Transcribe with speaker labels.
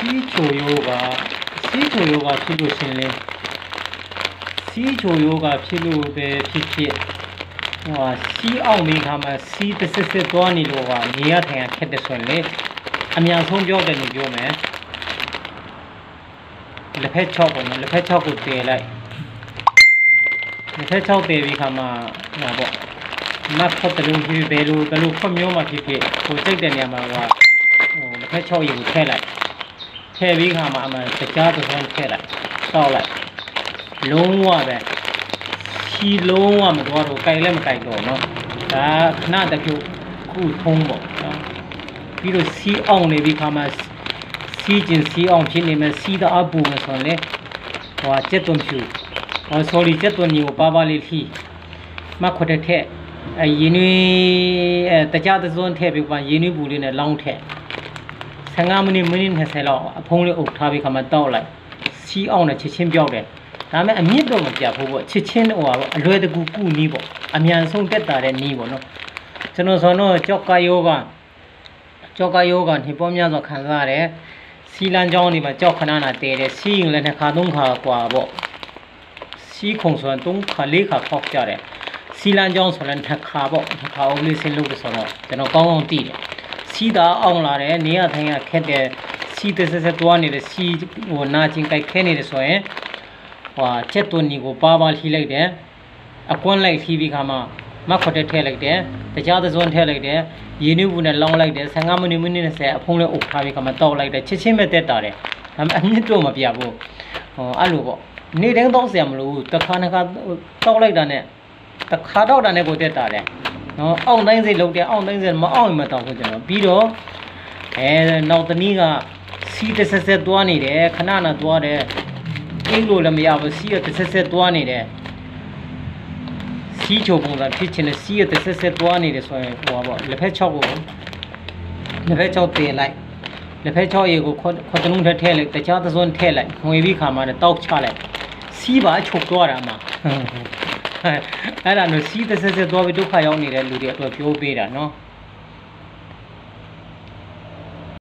Speaker 1: စီချိုယောဂဖြစ်လို့ရှင်လေစီချိုယောဂဖြစ်လို့ပဲဖြစ်စီအောင်မိခါမှာစီတစ်စစ်သွားနေလို့ကနေရထိုင်ရခက်တယ်ဆိုရင်လေအများဆုံးပြောတယ်လို့ပြောမယ်လက်ဖက်6ပေါ့နော်လက်ဖက်6ကိုတည်လိုက်လက်ဖက်6တည်ပြီးခါမှာပေါ့မတ်ဖို့တလုံးဖြစ်ဘယ်လိုဖွင့်မျိုးမှဖြစ်ကိုစိတ်တဲ့နေရာမှာလက်ဖက်6ရေကိုထည့်လိုက်ထည့်ပြီးခါမှာအမှန်ကြားတစ်စုံထည့်လိုက်တောက်လိုက်လုံးဝပဲစီလုံးဝမသွားတော့ကြိုက်လည်းမကြိုက်တော့နော်ဒါခဏတပြုတ်ခုထုံးပေါ့နော်ပြီးတော့စီအောင်နေပြီးခါမှာစီအောင်ဖြစ်နေမယ်စီတော့အပူမယ်ဆိုရင်လေကျက်သွန်ဖြူsorry ကျက်သွန်nhiềuပါပါလေးထီမခွတ်တဲ့ထက်ရင်းနှီးတကြားသစွန်းထည့်ပြီးပါရင်းနှီးပူလေးနဲ့လောင်းထည့်15မိနစ်20လောက်အဖုံးလေးအုပ်ထားပြီးခါမှတောက်လိုက်စီအောင်နဲ့ချက်ချင်းပြောက်တယ်ဒါပေမဲ့အမြင့်တော့မပြဘူးပေါ့ချက်ချင်းပေါ့အလွယ်တကူကုနီးပေါ့အမြန်ဆုံးတက်တာတဲ့နီးပေါ့နော်ကျွန်တော်ဆိုတော့ကြောက်ကယောဂနေပေါ်များစွာခံစားရတယ်စီလန်းကြောင်းနေမှာကြောက်ခဏနာတဲတယ်စီရင်လည်း2ခါ3ခါกว่าပေါ့စီခုံဆိုရင်3ခါ4ခါဖောက်ကြတယ်စီလန်းကြောင်းဆိုလည်း2ခါပေါ့2ခါအောင်လေးဆင်းလို့ဆိုတော့ကျွန်တော်ကောင်းသိတယ်စီတာအောင်လာတယ်နေရထိုင်ရခက်တယ်စီတစ်ဆက်သွားနေတယ်စီနာကျင်ကြိုက်ခဲနေတယ်ဆိုရင်ချက်သွန်နီကိုပါလှီးလိုက်တယ်အကွန်းလိုက်လှီးပြီးခါမှမခွတ်တဲ့ထည့်လိုက်တယ်တကြားသစွန်းထည့်လိုက်တယ်ရင်းနှီးဘူးနဲ့လောင်းလိုက်တယ်15မိနစ်20အဖုံးလေးအုပ်ထားပြီးခါမှတောက်လိုက်တယ်ချက်ချင်းပဲတက်တာတယ်ဒါပေမဲ့အမြင့်တော့မပြဘူးအဲ့လိုပေါ့နေတိုင်းတောက်စရာမလိုဘူးတစ်ခါတောက်လိုက်တာနဲ့တစ်ခါတောက်တာနဲ့ကိုတက်တာတယ်နော်အောင့်တိုင်းစိတ်လုံးတယ်အောင့်တိုင်းစိတ်မအောင့်ရင်မတောက်ဘူးကျွန်တော်ပြီးတော့နောက်တနည်းကစီးတစ်ဆက်သွားနေတယ်ခဏသွားတယ်အင်းလို့လည်းမရဘူးစီးရတစ်ဆက်သွားနေတယ်စီးချိုပုံစံဖြစ်ချင်တဲ့စီးရတစ်ဆက်သွားနေတယ်ဆိုရင်ပေါ့လက်ဖက်6ကိုလက်ဖက်6တင်လိုက်လက်ဖက်6ရေကိုခွတ်တလုံးထည့်လိုက်တခြားသစွန်းထည့်လိုက်ငွေပြီးခါမှတောက်ချလိုက်စီးပါချုပ်သွားတာမှာအဲ့ဒါမျိုးစီးတစ်ဆက်သွားပြီးဒုက္ခရောက်နေတဲ့လူတွေအတွက်ပြောပေးတာနော်